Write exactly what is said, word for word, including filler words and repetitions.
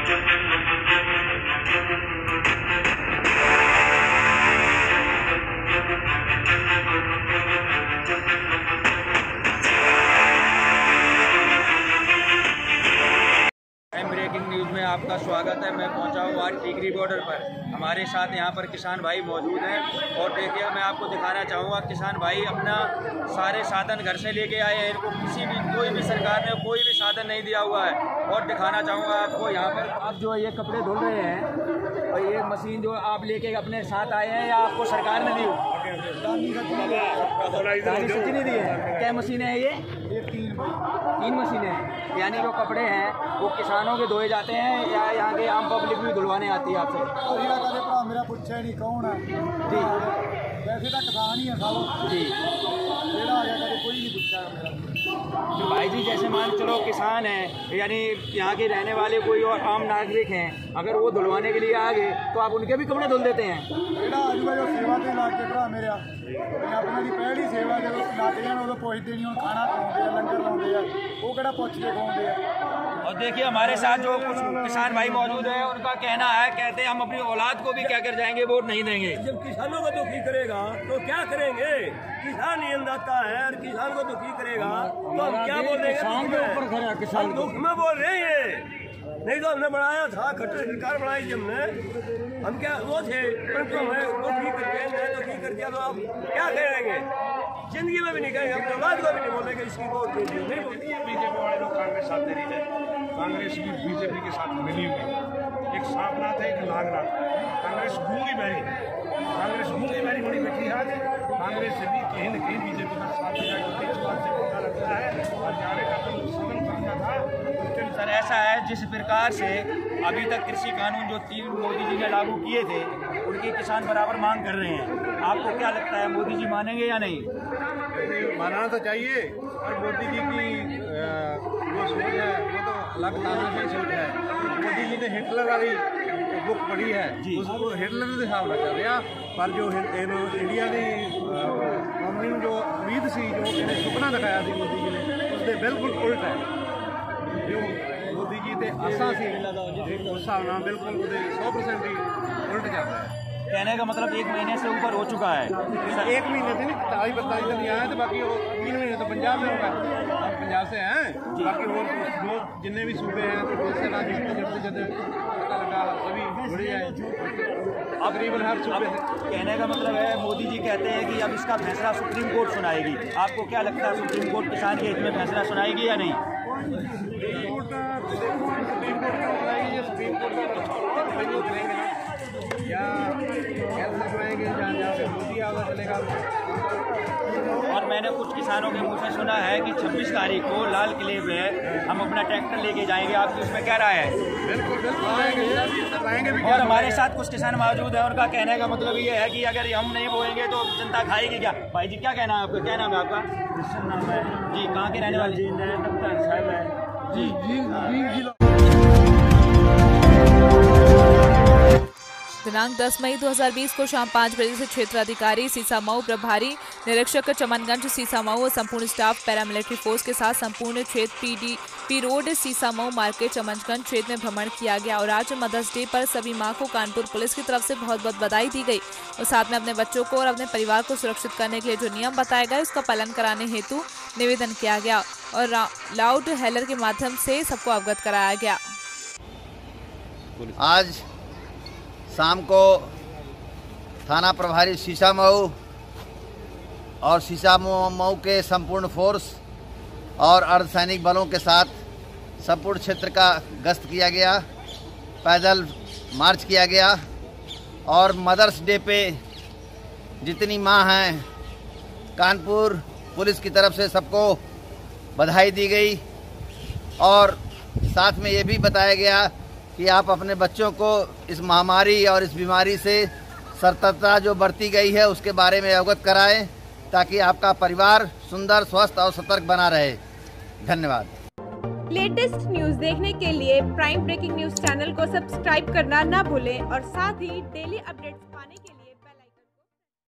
Breaking news में आपका स्वागत है। मैं पहुंचा हूं आज टीकरी बॉर्डर पर। हमारे साथ यहां पर किसान भाई मौजूद हैं और देखिए मैं आपको दिखाना चाहूँगा किसान भाई अपना सारे साधन घर से लेके आए हैं। इनको किसी भी कोई भी सरकार ने कोई भी साधन नहीं दिया हुआ है। और दिखाना चाहूँगा आपको यहाँ पर आप जो ये कपड़े धुल रहे हैं और ये मशीन जो आप लेके अपने साथ आए हैं या आपको सरकार ने दी सब्सिडी नहीं दी है? क्या मशीनें हैं ये? तीन तीन मशीनें हैं। यानी जो कपड़े हैं वो किसानों के धोए जाते हैं या यहाँ के आम पब्लिक भी धुलवाने आती है आपसे? मेरा पूछा नहीं कौन है जी, वैसे तो किसान ही है सालों जी, कोई नहीं पूछा मेरा। तो भाई जी जैसे मान चलो किसान है यानी यहाँ के रहने वाले कोई और आम नागरिक हैं, अगर वो धुलवाने के लिए आ गए तो आप उनके भी कपड़े धुल देते हैं? ਜਿਹੜਾ ਅੱਜ ਜੋ ਸੇਵਾ ਤੇ ਲਾ ਕੇ ਭਰਾ ਮੇਰਾ ਆਪਣਾ ਦੀ ਪਹਿਲੀ ਸੇਵਾ ਜਦੋਂ ਲੱਗ ਜਾਣ ਉਦੋਂ ਪੁੱਛਦੇ ਨਹੀਂ, ਹੁਣ ਖਾਣਾ ਖਵਾਉਂਦੇ ਆ, ਲੰਗਰ ਲਾਉਂਦੇ ਆ, ਉਹ ਕਿਹੜਾ ਪੁੱਛ ਕੇ ਖਵਾਉਂਦੇ ਆ। और देखिए हमारे साथ जो कुछ किसान भाई मौजूद है उनका कहना है, कहते हैं हम अपनी औलाद को भी क्या कर जाएंगे, वोट नहीं देंगे। जब किसानों को दुखी करेगा तो क्या करेंगे? किसान ही अन्नदाता है और किसान को दुखी करेगा तो हम क्या बोलेंगे? किसान के ऊपर खड़ा किसान दुख में बोल रहे हैं, नहीं तो हमने बनाया था, खट्टर सरकार बनाई थी हमने, हम क्या वो थे, परंतु हमें वो ठीक करके मैं तो ठीक कर दिया तो आप क्या करेंगे? जिंदगी में भी नहीं कहेंगे, अपने औलाद को भी नहीं बोलेंगे इसकी वोट दीजिए, नहीं बोलती है। बीजेपी वाले लोग कांग्रेस साथ दे रही है, कांग्रेस भी बीजेपी के साथ मिली हुई, एक सांपनाथ है एक नागनाथ। कांग्रेस गूंगी बैरी कांग्रेस गूंगी बैरी बड़ी बैठी है आज। कांग्रेस से भी कहीं न कहीं बीजेपी का साथ दिया इस बात से पता लगता है। और जाने का तो सदन करना था सर ऐसा है जिस प्रकार से अभी तक कृषि कानून जो तीन मोदी जी ने लागू किए थे उनकी किसान बराबर मांग कर रहे हैं, आपको क्या लगता है मोदी जी मानेंगे या नहीं? मानना तो चाहिए, और मोदी जी की जो सोच है वो तो अलग तानाशाही सोच है। मोदी जी ने हिटलर वाली बुक पढ़ी है, उसको हिटलर के हिसाब से चल रहा, पर जो इंडिया की कौमी जो उम्मीद सी जो सुपना दिखाया थी मोदी जी ने उसके बिल्कुल उल्ट है। जो मोदी जी के आशा सी उस हिसाब नाल बिल्कुल सौ परसेंट ही उल्ट चल रहा है। कहने का मतलब एक महीने से ऊपर हो चुका है। सर एक महीने से नहीं, तारीख बताई तो नहीं आया तो बाकी वो तीन महीने तो पंजाब में होगा, हम पंजाब से हैं, बाकी और जो जितने भी सूबे हैं तो दूसरे राज्य जब जब पता लगा सभी जुड़े हैं तकरीबन हर सूबे से। कहने का मतलब है मोदी जी कहते हैं कि अब इसका फैसला सुप्रीम कोर्ट सुनाएगी, आपको क्या लगता है सुप्रीम कोर्ट किसान के हित में फैसला सुनाएगी या नहीं? सुप्रीम कोर्ट सुप्रीम कोर्ट का सुनाएगी या सुप्रीम कोर्ट का या कैसे सुनाएंगे जहाँ जहाँ पे मोदी आगा चलेगा। और मैंने कुछ किसानों के मुँह से सुना है कि छब्बीस तारीख को लाल किले पे हम अपना ट्रैक्टर लेके जाएंगे, आपकी उसमें क्या राय है? बिल्कुल बिल्कुल आएंगे भी। और हमारे साथ कुछ किसान मौजूद है, उनका कहने का मतलब ये है कि अगर हम नहीं बोएंगे तो जनता खाएगी क्या? भाई जी क्या कहना है आपका, क्या नाम है आपका? नाम है जी, कहाँ के रहने वाले? जी साहब है जी जी। दिनांक दस मई दो हज़ार बीस को शाम पाँच बजे से क्षेत्राधिकारी सीसामऊ, प्रभारी निरीक्षक चमनगंज सीसामऊ और संपूर्ण स्टाफ पैरामिलिट्री फोर्स के साथ संपूर्ण क्षेत्र PD P road Sisamau market Chamanganj क्षेत्र में भ्रमण किया गया। और आज मदर्स डे पर सभी मां को कानपुर पुलिस की तरफ से बहुत बहुत बधाई दी गई और साथ में अपने बच्चों को और अपने परिवार को सुरक्षित करने के लिए जो नियम बताए गए उसका पालन कराने हेतु निवेदन किया गया और लाउड हेलर के माध्यम से सबको अवगत कराया गया। आज शाम को थाना प्रभारी सीसामऊ और सीसामऊ के संपूर्ण फोर्स और अर्धसैनिक बलों के साथ संपूर्ण क्षेत्र का गश्त किया गया, पैदल मार्च किया गया और मदर्स डे पे जितनी माँ हैं कानपुर पुलिस की तरफ से सबको बधाई दी गई और साथ में ये भी बताया गया कि आप अपने बच्चों को इस महामारी और इस बीमारी से सतर्कता जो बरती गई है उसके बारे में अवगत कराएं ताकि आपका परिवार सुंदर, स्वस्थ और सतर्क बना रहे। धन्यवाद। लेटेस्ट न्यूज देखने के लिए प्राइम ब्रेकिंग न्यूज चैनल को सब्सक्राइब करना ना भूलें और साथ ही डेली अपडेट्स पाने के